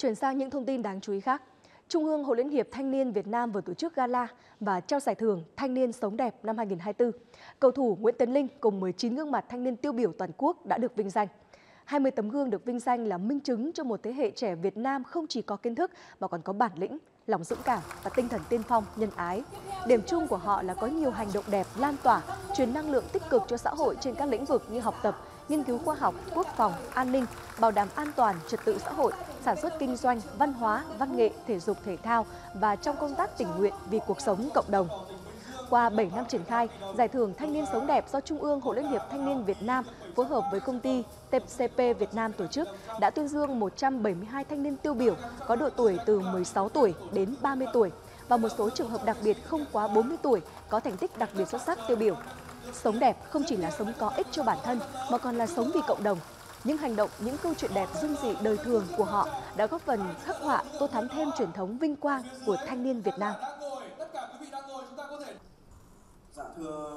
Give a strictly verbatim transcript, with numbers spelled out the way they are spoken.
Chuyển sang những thông tin đáng chú ý khác. Trung ương Hội Liên hiệp Thanh niên Việt Nam vừa tổ chức gala và trao giải thưởng Thanh niên sống đẹp năm hai nghìn không trăm hai mươi tư. Cầu thủ Nguyễn Tấn Linh cùng mười chín gương mặt thanh niên tiêu biểu toàn quốc đã được vinh danh. hai mươi tấm gương được vinh danh là minh chứng cho một thế hệ trẻ Việt Nam không chỉ có kiến thức mà còn có bản lĩnh, lòng dũng cảm và tinh thần tiên phong, nhân ái. Điểm chung của họ là có nhiều hành động đẹp lan tỏa, truyền năng lượng tích cực cho xã hội trên các lĩnh vực như học tập, nghiên cứu khoa học, quốc phòng, an ninh, bảo đảm an toàn, trật tự xã hội, sản xuất kinh doanh, văn hóa, văn nghệ, thể dục thể thao và trong công tác tình nguyện vì cuộc sống cộng đồng. Qua bảy năm triển khai, Giải thưởng Thanh niên sống đẹp do Trung ương Hội Liên hiệp Thanh niên Việt Nam phối hợp với công ty tê xê pê Việt Nam tổ chức đã tuyên dương một trăm bảy mươi hai thanh niên tiêu biểu có độ tuổi từ mười sáu tuổi đến ba mươi tuổi và một số trường hợp đặc biệt không quá bốn mươi tuổi có thành tích đặc biệt xuất sắc tiêu biểu. Sống đẹp không chỉ là sống có ích cho bản thân mà còn là sống vì cộng đồng. Những hành động, những câu chuyện đẹp dung dị đời thường của họ đã góp phần khắc họa, tô thắm thêm truyền thống vinh quang của thanh niên Việt Nam.